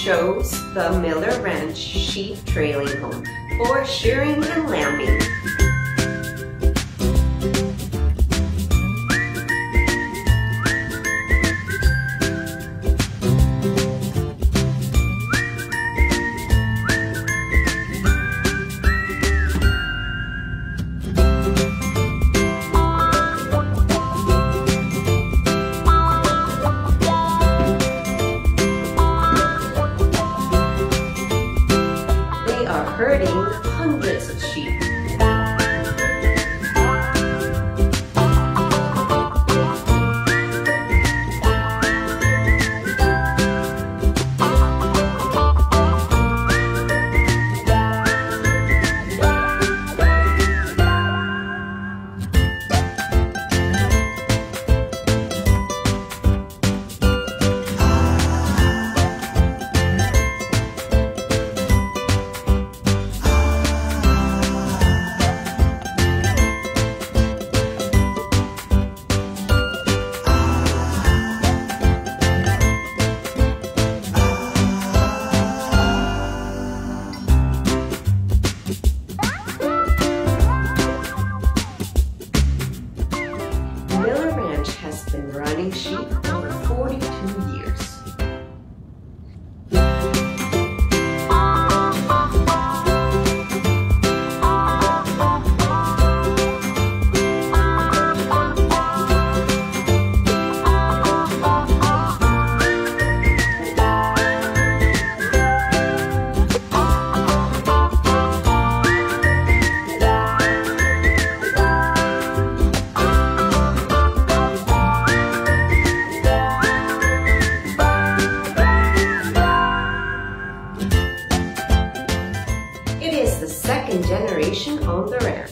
shows the Miller Ranch sheep trailing home for shearing and lambing. Herding hundreds of sheep. Miller Ranch has been running sheep for 42 years. It is the second generation on the ranch.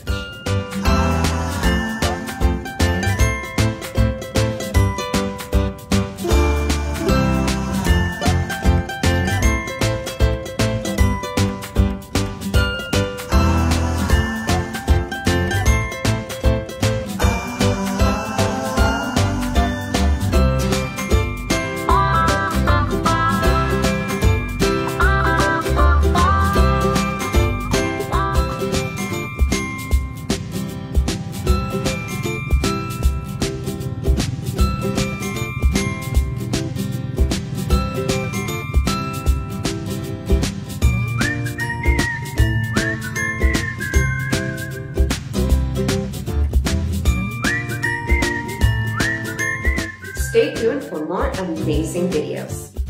Stay tuned for more amazing videos.